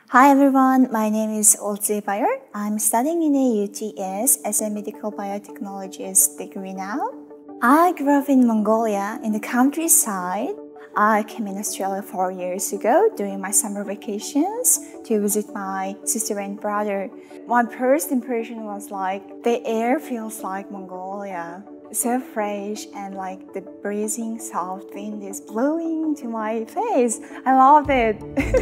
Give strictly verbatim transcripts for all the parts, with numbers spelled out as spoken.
Hi everyone, my name is Ulziibayar. I'm studying in a U T S as a medical biotechnologist degree now. I grew up in Mongolia in the countryside. I came in Australia four years ago during my summer vacations to visit my sister and brother. My first impression was like the air feels like Mongolia. So fresh and like the breezing soft wind is blowing to my face. I love it.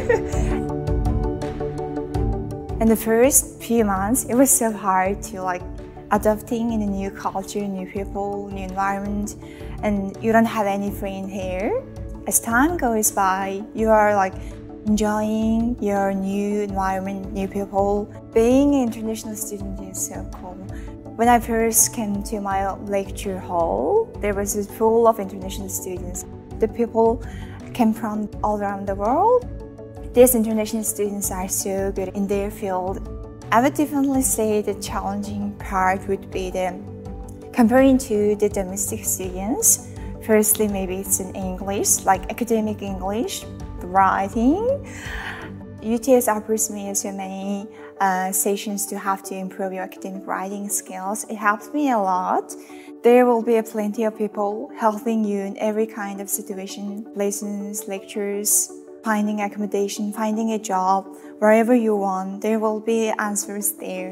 In the first few months, it was so hard to like adapting in a new culture, new people, new environment, and you don't have any friend here. As time goes by, you are like enjoying your new environment, new people. Being an international student is so cool. When I first came to my lecture hall, there was a full of international students. The people came from all around the world. These international students are so good in their field. I would definitely say the challenging part would be the comparing to the domestic students. Firstly, maybe it's in English, like academic English, writing. U T S offers me so many uh, sessions to have to improve your academic writing skills. It helps me a lot. There will be plenty of people helping you in every kind of situation, lessons, lectures, finding accommodation, finding a job, wherever you want, there will be answers there.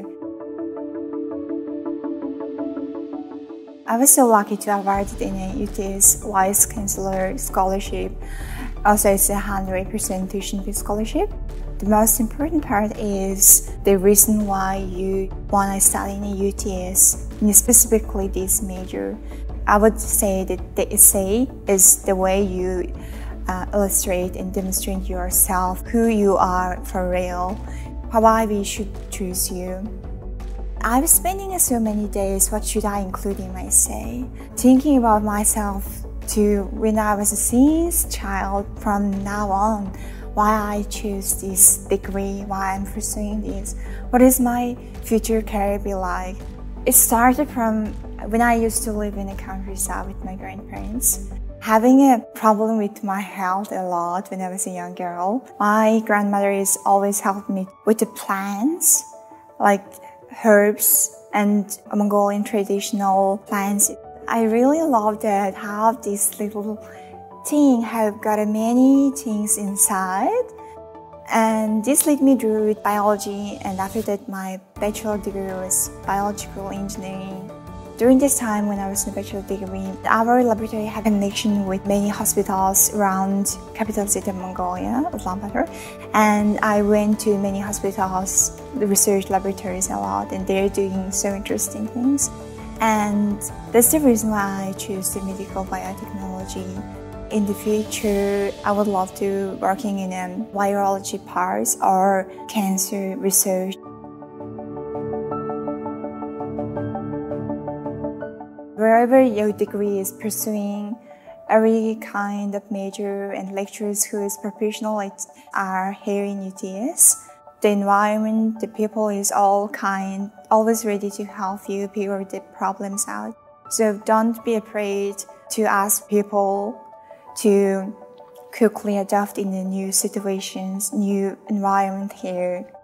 I was so lucky to have awarded in a U T S Vice-Chancellor scholarship. Also, it's a one hundred percent tuition fee scholarship. The most important part is the reason why you want to study in a U T S, and specifically this major. I would say that the essay is the way you Uh, illustrate and demonstrate yourself, who you are for real, why we should choose you. I was spending so many days, what should I include in my essay? Thinking about myself to when I was a since child from now on, why I choose this degree, why I'm pursuing this, what is my future career be like. It started from when I used to live in the countryside with my grandparents. Having a problem with my health a lot when I was a young girl. My grandmother is always helped me with the plants, like herbs and Mongolian traditional plants. I really love that how this little thing have got many things inside. And this led me through biology, and after that my bachelor degree was biological engineering. During this time when I was in the bachelor degree, our laboratory had a connection with many hospitals around capital city of Mongolia, Ulziibayar. And I went to many hospitals, the research laboratories a lot, and they're doing so interesting things. And that's the reason why I chose the medical biotechnology. In the future, I would love to working in a virology parts or cancer research. Wherever your degree is pursuing, every kind of major and lecturers who is professional are here in U T S. The environment, the people is all kind, always ready to help you figure the problems out. So don't be afraid to ask people to quickly adapt in the new situations, new environment here.